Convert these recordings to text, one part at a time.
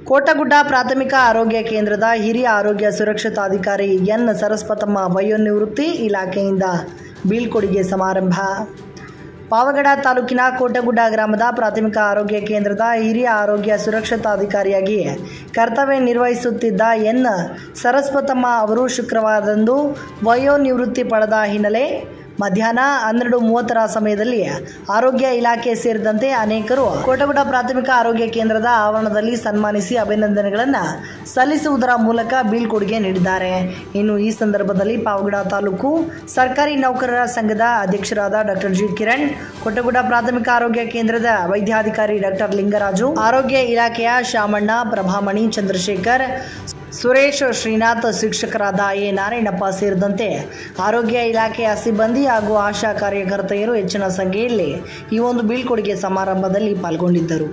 ಕೋಟಗುಡ್ಡ ಪ್ರಾಥಮಿಕ ಆರೋಗ್ಯ ಕೇಂದ್ರದ ಹಿರಿಯ ಆರೋಗ್ಯ ಸುರಕ್ಷತಾಧಿಕಾರಿ ಎನ್ ಸರಸ್ವತಮ್ಮ ವಯೋನಿವೃತ್ತಿ ಇಲಾಖೆಯಿಂದ ಬೀಳ್ಕೊಡುಗೆ ಸಮಾರಂಭ. ಪಾವಗಡ ತಾಲೂಕಿನ ಕೋಟಗುಡ್ಡ ಗ್ರಾಮದ ಪ್ರಾಥಮಿಕ ಆರೋಗ್ಯ ಕೇಂದ್ರದ ಹಿರಿಯ ಆರೋಗ್ಯ ಸುರಕ್ಷತಾಧಿಕಾರಿಯಾಗಿ ಕರ್ತವ್ಯ ನಿರ್ವಹಿಸುತ್ತಿದ್ದ ಎನ್ ಸರಸ್ವತಮ್ಮ ಅವರು ಶುಕ್ರವಾರದಂದು ವಯೋನಿವೃತ್ತಿ ಪಡೆದ ಹಿನ್ನೆಲೆ ಮಧ್ಯಾಹ್ನ 12:30 ಸಮಯದಲ್ಲಿ ಆರೋಗ್ಯ ಇಲಾಖೆ ಸೇರಿದಂತೆ ಅನೇಕರು ಕೋಟಗುಡ್ಡ ಪ್ರಾಥಮಿಕ ಆರೋಗ್ಯ ಕೇಂದ್ರದ ಆವರಣದಲ್ಲಿ ಸನ್ಮಾನಿಸಿ ಅಭಿನಂದನೆಗಳನ್ನು ಸಲ್ಲಿಸುವುದರ ಮೂಲಕ ಬೀಳ್ಕೊಡುಗೆ ನೀಡಿದ್ದಾರೆ. ಇನ್ನು ಈ ಸಂದರ್ಭದಲ್ಲಿ ಪಾವಗಡ ತಾಲೂಕು ಸರ್ಕಾರಿ ನೌಕರರ ಸಂಘದ ಅಧ್ಯಕ್ಷರಾದ ಡಾಕ್ಟರ್ ಜಿ ಕಿರಣ್, ಕೋಟಗುಡ್ಡ ಪ್ರಾಥಮಿಕ ಆರೋಗ್ಯ ಕೇಂದ್ರದ ವೈದ್ಯಾಧಿಕಾರಿ ಡಾಕ್ಟರ್ ಲಿಂಗರಾಜು, ಆರೋಗ್ಯ ಇಲಾಖೆಯ ಶಾಮಣ್ಣ, ಪ್ರಭಾಮಣಿ, ಚಂದ್ರಶೇಖರ್, ಸುರೇಶ್, ಶ್ರೀನಾಥ್, ಶಿಕ್ಷಕರಾದ ಎ ನಾರಾಯಣಪ್ಪ ಸೇರಿದಂತೆ ಆರೋಗ್ಯ ಇಲಾಖೆಯ ಸಿಬ್ಬಂದಿ ಹಾಗೂ ಆಶಾ ಕಾರ್ಯಕರ್ತೆಯರು ಹೆಚ್ಚಿನ ಸಂಖ್ಯೆಯಲ್ಲಿ ಈ ಒಂದು ಬೀಳ್ಕೊಡುಗೆ ಸಮಾರಂಭದಲ್ಲಿ ಪಾಲ್ಗೊಂಡಿದ್ದರು.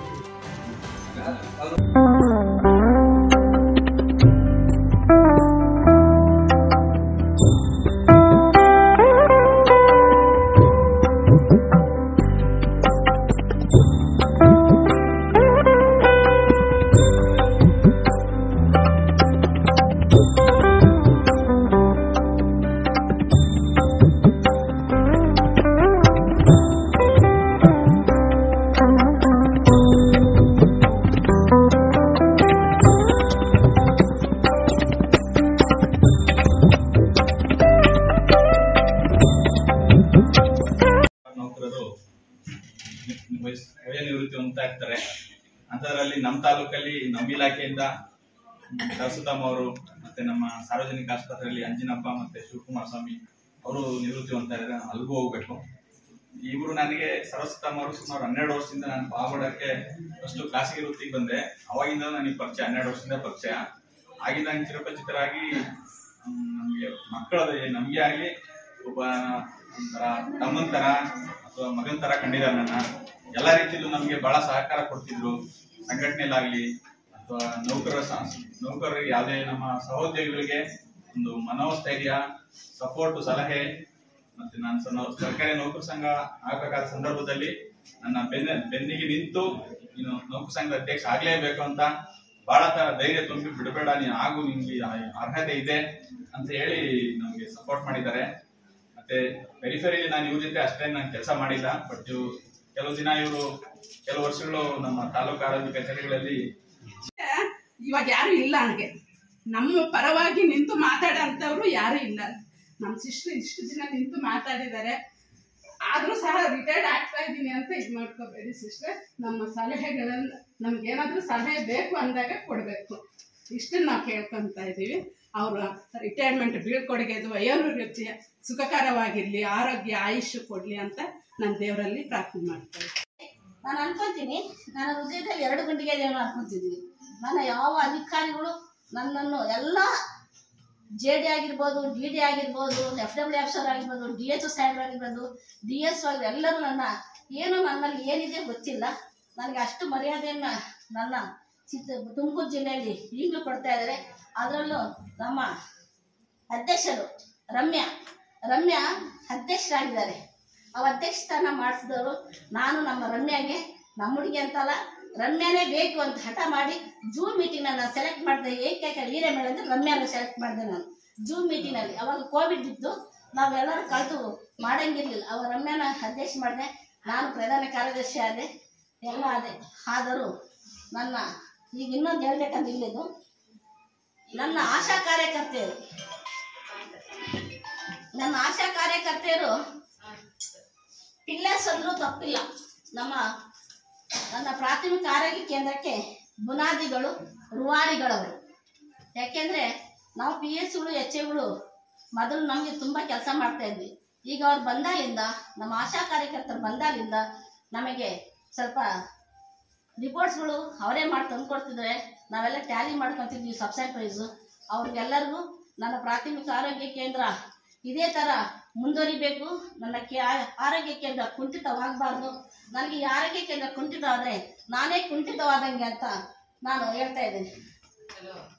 ವಯೋನಿವೃತ್ತಿ ಹೊಂದ್ತಾ ಇರ್ತಾರೆ. ಅಂತದ್ರಲ್ಲಿ ನಮ್ಮ ತಾಲೂಕಲ್ಲಿ ನಮ್ಮ ಇಲಾಖೆಯಿಂದ ಸರಸ್ವತಮ್ಮ ಅವರು ಮತ್ತೆ ನಮ್ಮ ಸಾರ್ವಜನಿಕ ಆಸ್ಪತ್ರೆಯಲ್ಲಿ ಅಂಜಿನಪ್ಪ ಮತ್ತೆ ಶಿವಕುಮಾರ ಸ್ವಾಮಿ ಅವರು ನಿವೃತ್ತಿ ಹೊಂದ್ತಾ ಇದ್ದಾರೆ. ಅಲ್ಲಿಗೂ ಹೋಗ್ಬೇಕು. ಇವರು ನನಗೆ ಸರಸ್ವತಮ್ಮ ಅವರು ಸುಮಾರು 12 ವರ್ಷದಿಂದ ನಾನು ಪಾವಗಡಕ್ಕೆ ಫಸ್ಟ್ ಕ್ಲಾಸಿಗೆ ವೃತ್ತಿಗೆ ಬಂದೆ. ಅವಾಗಿಂದ ನನಗೆ ಪರಿಚಯ, 12 ವರ್ಷದಿಂದ ಪರಿಚಯ ಆಗಿಂದ ನಂಗೆ ಚಿರಪರಿಚಿತರಾಗಿ ನಮಗೆ ಮಕ್ಕಳದ ನಮಗೆ ಆಗಲಿ ಒಬ್ಬ ಒಂಥರ ತಮ್ಮನ ತರ ಅಥವಾ ಮಗನ ತರ ಕಂಡಿದ್ದಾರೆ. ನನ್ನ ಎಲ್ಲ ರೀತಿಯಲ್ಲೂ ನಮಗೆ ಬಹಳ ಸಹಕಾರ ಕೊಡ್ತಿದ್ರು. ಸಂಘಟನೆಯಲ್ಲಾಗ್ಲಿ ಅಥವಾ ನೌಕರರಿಗೆ ಯಾವುದೇ ನಮ್ಮ ಸಹೋದ್ಯೋಗಿಗಳಿಗೆ ಒಂದು ಮನೋಸ್ಥೈರ್ಯ, ಸಪೋರ್ಟ್, ಸಲಹೆ. ಮತ್ತೆ ನಾನು ಸರ್ಕಾರಿ ನೌಕರ ಸಂಘ ಆಗಬೇಕಾದ ಸಂದರ್ಭದಲ್ಲಿ ನನ್ನ ಬೆನ್ನಿಗೆ ನಿಂತು ನೀನು ನೌಕರ ಸಂಘದ ಅಧ್ಯಕ್ಷ ಆಗ್ಲೇಬೇಕು ಅಂತ ಬಹಳ ತರ ಧೈರ್ಯ ತುಂಬಿ ಬಿಡಬೇಡ, ನೀನು ಆಗು, ನಿಮ್ಗೆ ಅರ್ಹತೆ ಇದೆ ಅಂತ ಹೇಳಿ ನಮ್ಗೆ ಸಪೋರ್ಟ್ ಮಾಡಿದ್ದಾರೆ. ಮತ್ತೆ ಪೆರಿಫೆರಿಲಿ ನಾನು ಇವ್ರ ಜೊತೆ ಅಷ್ಟೇ ನಾನು ಕೆಲಸ ಮಾಡಿಲ್ಲ. ಬಟ್ ಕೆಲವು ವರ್ಷಗಳು ನಮ್ಮ ತಾಲೂಕು ಆರೋಗ್ಯ ಕಚೇರಿಗಳಲ್ಲಿ ಇವಾಗ ಯಾರು ಇಲ್ಲ. ನನಗೆ ನಮ್ಮ ಪರವಾಗಿ ನಿಂತು ಮಾತಾಡೋಂಥವ್ರು ಯಾರು ಇಲ್ಲ. ನಮ್ಮ ಸಿಸ್ಟರ್ ಇಷ್ಟು ದಿನ ನಿಂತು ಮಾತಾಡಿದ್ದಾರೆ. ಆದ್ರೂ ಸಹ ರಿಟೈರ್ಡ್ ಆಗ್ತಾ ಇದ್ದೀನಿ ಅಂತ ಇದು ಮಾಡ್ಕೋಬೇಡಿ ಸಿಸ್ಟರ್. ನಮ್ಮ ಸಲಹೆಗಳನ್ನು ನಮ್ಗೇನಾದ್ರೂ ಸಲಹೆ ಬೇಕು ಅಂದಾಗ ಕೊಡಬೇಕು. ಇಷ್ಟನ್ನು ನಾವು ಕೇಳ್ಕೊಂತ ಇದ್ದೀವಿ. ಅವರ ರಿಟೈರ್ಮೆಂಟ್ ಬೀಳ್ಕೊಡುಗೆದು ವಯೋನಿವೃತ್ತಿ ಸುಖಕರವಾಗಿರ್ಲಿ, ಆರೋಗ್ಯ ಆಯುಷ್ಯ ಕೊಡ್ಲಿ ಅಂತ ನಾನು ದೇವರಲ್ಲಿ ಪ್ರಾರ್ಥನೆ ಮಾಡ್ತೇನೆ. ನಾನು ಅನ್ಕೊಂತೀನಿ, ನಾನು ಹೃದಯದಲ್ಲಿ 2 ಗಂಟೆಗೆ ದೇವರು ಅನ್ಕೊಂತಿದ್ದೀನಿ. ನನ್ನ ಯಾವ ಅಧಿಕಾರಿಗಳು ನನ್ನನ್ನು ಎಲ್ಲ JD ಆಗಿರ್ಬೋದು, DD ಆಗಿರ್ಬೋದು, FW ಆಫೀಸರ್ ಆಗಿರ್ಬೋದು, DHO ಸಾಹೇಬ್ರು ಆಗಿರ್ಬೋದು, DS ಆಗಿರ್ಬೋದು, ಎಲ್ಲರೂ ನನ್ನಲ್ಲಿ ಏನಿದೆ ಗೊತ್ತಿಲ್ಲ, ನನಗೆ ಅಷ್ಟು ಮರ್ಯಾದೆಯನ್ನು ನನ್ನ ತುಮಕೂರು ಜಿಲ್ಲೆಯಲ್ಲಿ ಈಗಲೂ ಕೊಡ್ತಾ ಇದ್ದಾರೆ. ಅದರಲ್ಲೂ ನಮ್ಮ ಅಧ್ಯಕ್ಷರು ರಮ್ಯಾ ಅಧ್ಯಕ್ಷರಾಗಿದ್ದಾರೆ. ಅವ ಅಧ್ಯಕ್ಷ ಸ್ಥಾನ ಮಾಡಿಸಿದವರು ನಾನು. ನಮ್ಮ ರಮ್ಯಾಗೆ, ನಮ್ಮ ಹುಡುಗಿ ಅಂತಲ್ಲ, ರಮ್ಯಾನೇ ಬೇಕು ಅಂತ ಹಠ ಮಾಡಿ ಜೂಮ್ ಮೀಟಿಂಗ್ ನಾನು ಸೆಲೆಕ್ಟ್ ಮಾಡಿದೆ. ಏಕೈಕ ವೀರ್ಯ ಮೇಳ ಅಂದರೆ ರಮ್ಯಾನ ಸೆಲೆಕ್ಟ್ ಮಾಡಿದೆ ನಾನು ಜೂಮ್ ಮೀಟಿಂಗಲ್ಲಿ. ಅವಾಗ ಕೋವಿಡ್ ಇದ್ದು ನಾವೆಲ್ಲರೂ ಕಳೆದು ಮಾಡಂಗಿರ್ಲಿಲ್ಲ. ಅವ ರಮ್ಯಾನ ಅಧ್ಯಕ್ಷ ಮಾಡಿದೆ. ನಾನು ಪ್ರಧಾನ ಕಾರ್ಯದರ್ಶಿ ಆದೆ, ಎಲ್ಲ ಆದೆ. ಆದರೂ ನನ್ನ ಈಗ ಇನ್ನೊಂದು ಹೇಳ್ಬೇಕಂತ ಇಲ್ಲಿದ್ದು, ನನ್ನ ಆಶಾ ಕಾರ್ಯಕರ್ತೆಯರು ಪಿಲ್ಲರ್ಸ್ ಅಂದ್ರೂ ತಪ್ಪಿಲ್ಲ. ನನ್ನ ಪ್ರಾಥಮಿಕ ಆರೋಗ್ಯ ಕೇಂದ್ರಕ್ಕೆ ಬುನಾದಿಗಳು, ರೂವಾರಿಗಳವರು. ಯಾಕೆಂದರೆ ನಾವು PSಗಳು, HAಗಳು ಮೊದಲು ನಮಗೆ ತುಂಬ ಕೆಲಸ ಮಾಡ್ತಾ ಇದ್ವಿ. ಈಗ ಅವ್ರು ಬಂದಾಗಿಂದ, ನಮ್ಮ ಆಶಾ ಕಾರ್ಯಕರ್ತರು ಬಂದಾಗಿಂದ ನಮಗೆ ಸ್ವಲ್ಪ ರಿಪೋರ್ಟ್ಸ್ಗಳು ಅವರೇ ಮಾಡಿ ತಂದುಕೊಡ್ತಿದ್ರೆ ನಾವೆಲ್ಲ ಟ್ಯಾಲಿ ಮಾಡ್ಕೊತಿದ್ವಿ ಸಬ್ಸೈಡ್ ಪ್ರೈಸು. ಅವ್ರಿಗೆಲ್ಲರಿಗೂ ನನ್ನ ಪ್ರಾಥಮಿಕ ಆರೋಗ್ಯ ಕೇಂದ್ರ ಇದೇ ಥರ ಮುಂದುವರಿಬೇಕು. ನನ್ನ ಆರೋಗ್ಯ ಕೇಂದ್ರ ಕುಂಠಿತವಾಗಬಾರ್ದು. ನನಗೆ ಈ ಆರೋಗ್ಯ ಕೇಂದ್ರ ಕುಂಠಿತವಾದರೆ ನಾನೇ ಕುಂಠಿತವಾದಂಗೆ ಅಂತ ನಾನು ಹೇಳ್ತಾ ಇದ್ದೀನಿ.